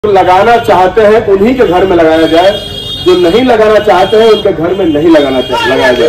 लगाना चाहते हैं उन्हीं के घर में लगाया जाए, जो नहीं लगाना चाहते हैं उनके घर में नहीं लगाया जाए।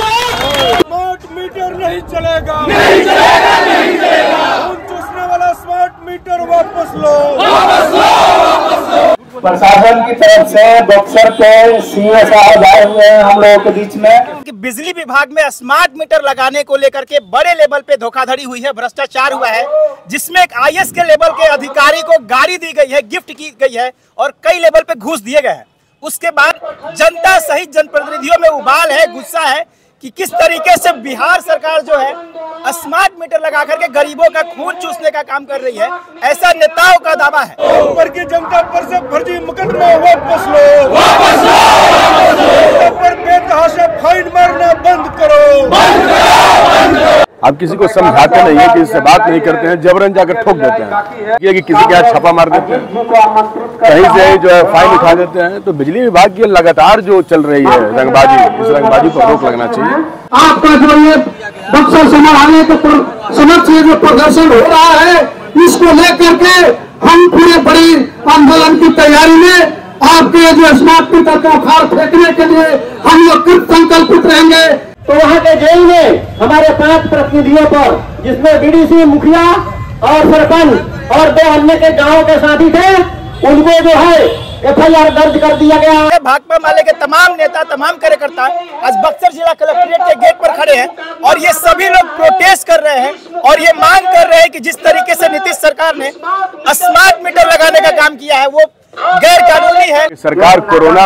स्मार्ट मीटर नहीं चलेगा, नहीं चलेगा, नहीं चलेगा। खून चूसने वाला स्मार्ट मीटर वापस लो, वापस लो, वापस लो। प्रशासन की तरफ से बक्सर के सीओ साहब आए हुए हैं हम लोगों के बीच में कि बिजली विभाग में स्मार्ट मीटर लगाने को लेकर के बड़े लेवल पे धोखाधड़ी हुई है, भ्रष्टाचार हुआ है, जिसमें एक आईएएस के लेवल के अधिकारी को गाड़ी दी गई है, गिफ्ट की गई है और कई लेवल पे घूस दिए गए हैं। उसके बाद जनता सहित जनप्रतिनिधियों में उबाल है, गुस्सा है कि किस तरीके से बिहार सरकार जो है स्मार्ट मीटर लगा करके गरीबों का खून चूसने का काम कर रही है, ऐसा नेताओं का दावा है। ऊपर की जनता पर से फर्जी मुकदमा वापस लो, वापस लो, वापस लो। पर बेतहाशा फाइन मारना बंद करो, बंद करो। आप किसी को समझाते नहीं है, किसी से बात नहीं करते हैं, जबरन जाकर ठोक देते हैं कि किसी के यहाँ छापा मार देते हैं, कहीं से जो है फाइन उठा देते हैं। तो बिजली विभाग की लगातार जो चल रही है रंगबाजी, इस रंगबाजी पर रोक लगना चाहिए। आपका जो ये बक्सर संभालने के समक्ष जो प्रदर्शन हो रहा है, इसको लेकर के हम पूरे बड़ी आंदोलन की तैयारी में आपके जो स्मार्ट मीटर को उखाड़ फेंकने के लिए हम लोग कृत संकल्पित रहेंगे। तो वहाँ के जेल में हमारे 5 प्रतिनिधियों पर, जिसमें बीडीसी, मुखिया और सरपंच और 2 अन्य के गांव के साथी थे, उनको जो है एफआईआर दर्ज कर दिया गया। भाकपा माले के तमाम नेता, तमाम कार्यकर्ता आज बक्सर जिला कलेक्ट्रेट के गेट पर खड़े हैं और ये सभी लोग प्रोटेस्ट कर रहे हैं और ये मांग कर रहे हैं कि जिस तरीके से नीतीश सरकार ने स्मार्ट मीटर लगाने का काम किया है वो गैर कानूनी है। सरकार कोरोना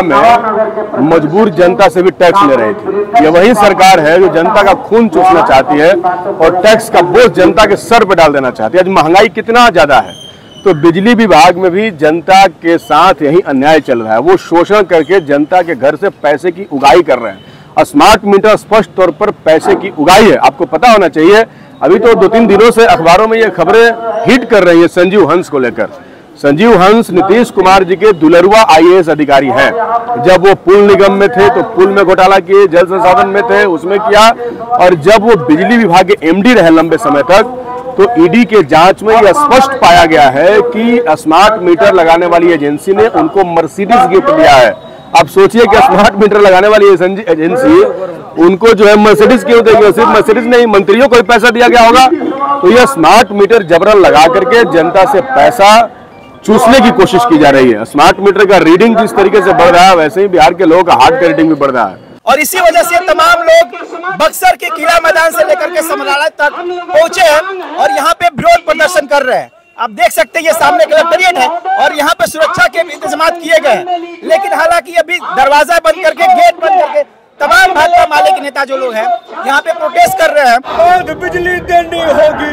में मजबूर जनता से भी टैक्स ले रही थी। ये वही सरकार है जो जनता का खून चूसना चाहती है और टैक्स का बोझ जनता के सर पे डाल देना चाहती है। आज महंगाई कितना ज्यादा है, तो बिजली विभाग में भी जनता के साथ यही अन्याय चल रहा है। वो शोषण करके जनता के घर से पैसे की उगाही कर रहे हैं। स्मार्ट मीटर स्पष्ट तौर पर पैसे की उगाही है, आपको पता होना चाहिए। अभी तो 2-3 दिनों से अखबारों में ये खबरें हिट कर रही है संजीव हंस को लेकर। संजीव हंस नीतीश कुमार जी के दुलरुआ आईएएस अधिकारी हैं। जब वो पुल निगम में थे तो पुल में घोटाला किए, जल संसाधन में थे उसमें किया, और जब वो बिजली विभाग के एमडी रहे लंबे समय तक, तो ईडी के जांच में यह स्पष्ट पाया गया है कि स्मार्ट मीटर लगाने वाली एजेंसी ने उनको मर्सिडीज गिफ्ट दिया है। अब सोचिए कि स्मार्ट मीटर लगाने वाली एजेंसी उनको जो है मर्सिडीज क्यों देगी? सिर्फ मर्सिडीज नहीं, मंत्रियों को भी पैसा दिया गया होगा। तो यह स्मार्ट मीटर जबरन लगा करके जनता से पैसा चूसने की कोशिश की जा रही है। स्मार्ट मीटर का रीडिंग जिस तरीके से बढ़ रहा है, वैसे ही बिहार के लोगों का हार्ट का रीडिंग भी बढ़ रहा है। और इसी वजह से तमाम लोग बक्सर के किला मैदान से लेकर के समराला तक पहुंचे हैं और यहाँ पे विरोध प्रदर्शन कर रहे हैं। आप देख सकते हैं ये सामने कलेक्ट्रेट है और यहाँ पे सुरक्षा के भी इंतजाम किए गए हैं, लेकिन हालांकि अभी दरवाजा बंद करके, गेट बंद करके तमाम भाजपा माले के नेता जो लोग हैं यहाँ पे प्रोटेस्ट कर रहे हैं। आज बिजली देनी होगी,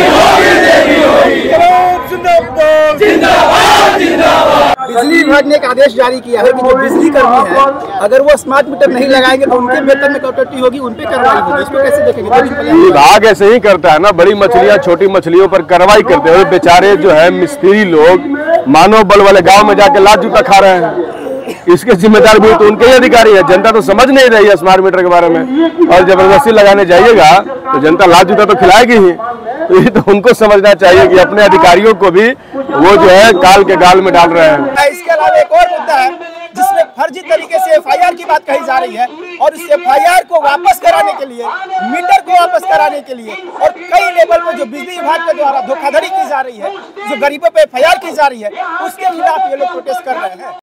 बिजली विभाग ने एक आदेश जारी किया है कि जो बिजली कर्मी है अगर वो स्मार्ट मीटर नहीं लगाएंगे तो उनके वेतन में कटौती होगी, उन पे कार्रवाई होगी। इसको कैसे देखेंगे? विभाग ऐसे ही करता है ना, बड़ी मछलियां छोटी मछलियों पर कार्रवाई करते हुए बेचारे जो है मिस्त्री लोग मानव बल वाले गांव में जाके लात जूता खा रहे हैं। इसके जिम्मेदार भी तो उनके ही अधिकारी है। जनता तो समझ नहीं रही है स्मार्ट मीटर के बारे में, और जबरदस्ती लगाने जाइएगा तो जनता लात जूता तो खिलाएगी ही। तो ये तो उनको समझना चाहिए कि अपने अधिकारियों को भी वो जो है काल के गाल में डाल रहे हैं। इसके अलावा एक और मुद्दा है जिसमें फर्जी तरीके से एफआईआर की बात कही जा रही है और इस एफआईआर को वापस कराने के लिए, मीटर को वापस कराने के लिए और कई लेवल पर जो बिजली विभाग के द्वारा धोखाधड़ी की जा रही है, जो गरीबों पे एफआईआर की जा रही है, उसके खिलाफ ये लोग प्रोटेस्ट कर रहे हैं।